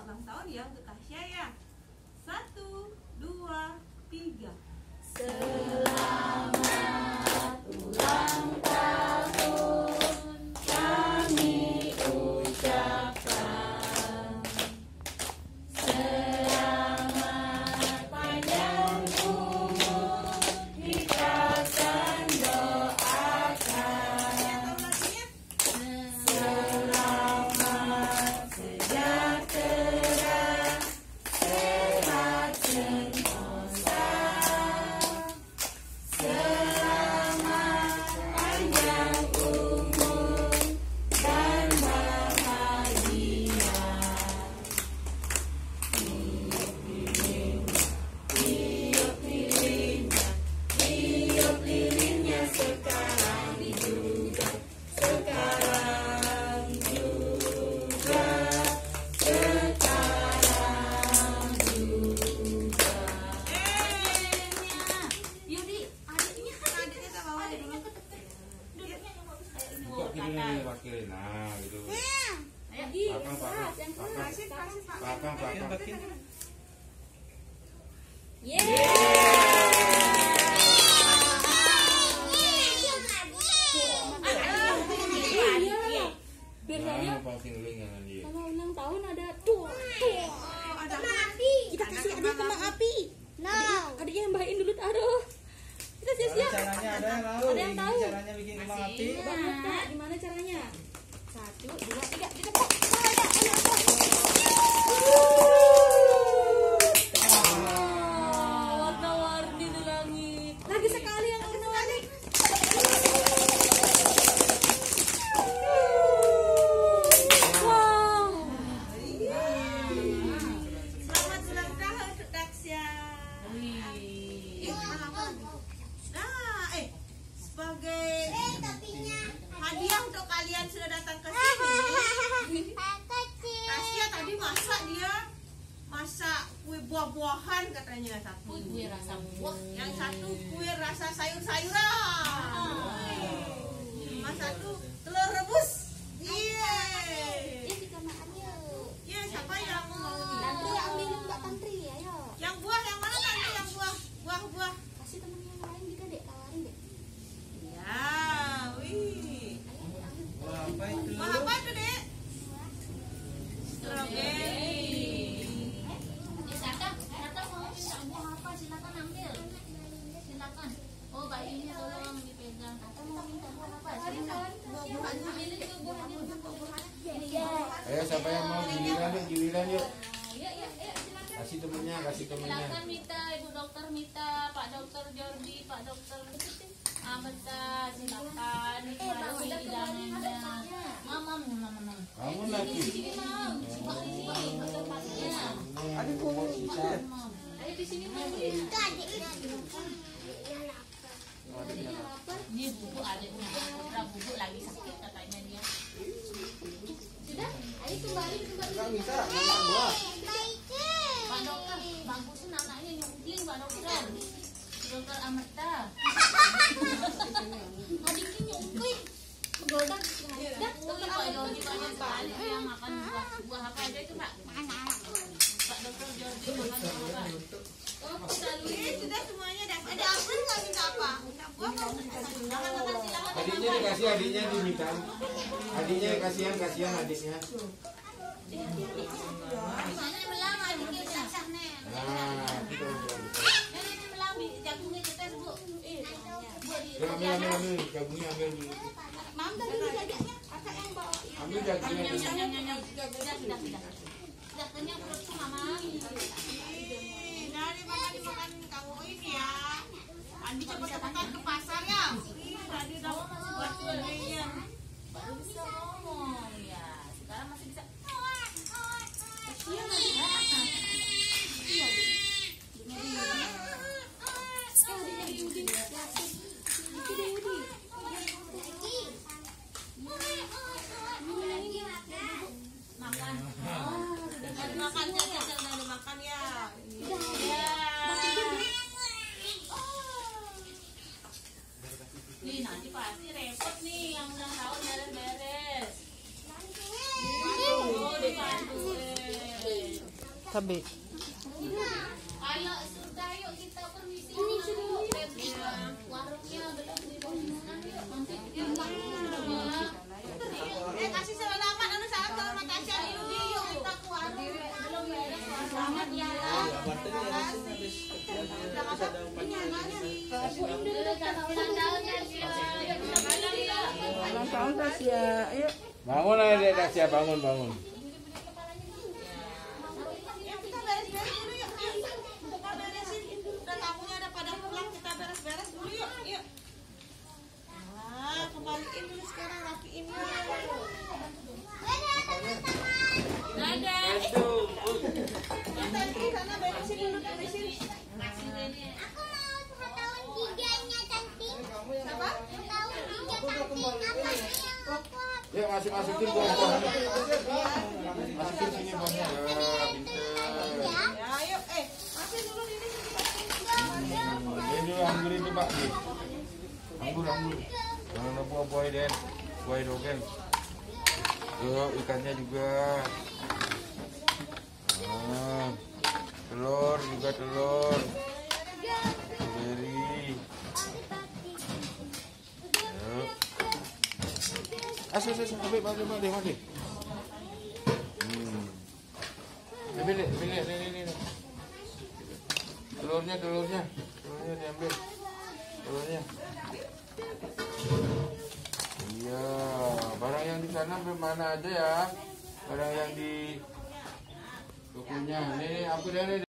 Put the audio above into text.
ulang tahun ya untuk Tasya ya. 1, 2, 3. Selamat ulang tahun kami ucapkan. Selamat panjang umur kita akan doakan. Selamat sejahtera, sehat sentosa. Selamat panjang umur dan bahagia. Tiup lilinnya sekarang juga, sekarang juga, sekarang juga. Yudi, adiknya Adiknya sama mama dulu. Buka kiri nih, pakai nah gitu. Pakang. Biasanya Nah, pakai link yang nanti. kalau ulang tahun ada tuh. Ada Kita kasih adik kembang api. Adiknya yang bawain dulu taruh. Kita siap-siap. Caranya ada yang tahu. Ada yang tahu. Caranya bikin kembang api. Banget Kak, gimana caranya? 1, 2, 3, ditepuk. Warna-warni di langit. Lagi sekali yang warna-warni. Wow. Selamat ulang tahun untuk Tasya. Sebagai hadiah untuk kalian sudah datang ke sini. Tasya tadi masak kue buah-buahan katanya satu. Kue rasa buah. Yang satu kue rasa sayur-sayuran. Yang satu telur rebus. Iya, siapa yang mau? Tantri ambil Mbak Tantri, ayo. Yang buah yang mana tadi? Yang buah. Kasih temen yang lain juga dek, tawarin dek. Ya, wih. Apa itu? Buah apa itu, Dek? Strawberry. Silakan mau minta buah apa? Silakan ambil. Silakan. Oh, bayinya tolong dipegang. Atau mau minta buah apa? Silakan. Buah-buahannya ambil juga buahnya. Ayo siapa yang mau giliran yuk. Ya, silakan. Kasih temennya. Silakan Mita, Ibu Dokter Mita, Pak Dokter Jordi, Pak Dokter Ameta, silakan. Nikmati hidangannya. Mama. Kamu lagi. Sini, Mam. Sini, tempatnya. Adik kamu bisa. Ayo di sini, Mam. Ini bubuk adiknya. Putra bubuk lagi sakit katanya dia. Sudah? Ayo kembali. Enggak bisa makan buah. Pak Dokter, bagusin anaknya nyunting, Pak Dokter. Dokter Ameta. Adiknya nyunting. Godak. Dokter Pak Doni banyak sekali yang makan buah apa aja itu, Pak? Pak Dokter Jordi makan buah apa? Oh, Ini sudah semuanya dah. Ada apa nggak minta apa? Minta buah mau? silakan makan, silakan. Adiknya dikasih, adiknya diminta. Adiknya kasihan adiknya. Mana melang adiknya sah nih. Nah, kita Ini melang jagungnya cetes, Bu. ambil jagungnya ambil dulu. Mam tadi jajaknya, kakak yang bawa. Ambil jagungnya dulu. Sudah kenyang perutku, Mama. Dari makan kamu ini ya. Andi cepat-cepatan ke pasar ya. Tadi udah buat kuenya. Baru bisa ngomong ya. Sekarang masih bisa. Iya nggak bisa. Iya dek. Yudi. Itu deh Yudi. Makan. Makan, makan ya. Cabai. Kalau sudah yuk kita permisi dulu. Warungnya belum dibangunkan yuk. Nanti Kasih selamat anu saat sama Tasya dulu yuk kita ke warung. belum beres. Selamat ya. Ulang tahun Tasya. Ayo. Bangun aja deh Tasya, bangun. Ya kita beres-beres dulu yuk. Kita beresin. Udah tamunya ada pada pulang, kita beres-beres dulu yuk. Yuk. Nah, kembaliin dulu sekarang, rapiin dulu. Dadah. Kita di sana beresin dulu, beresin. Aku mau tahun 3-nya cantik. Siapa? Tahun 3 cantik. Apa yang Yuk masukin buah-buahnya. Masukin sini buahnya. Ya, pinter. Ya, ayo. Masih dulu ini. Ini anggur itu Pak. Anggur. Jangan buah-buah Den. Buah dogen. Yuk ikannya juga. Nah, telur. Beri. Yuk. Ambil deh. Ambil. Telurnya diambil. Telurnya. Iya, barang yang di sana mana aja ya? Barang yang di tokonya. Ini aku dari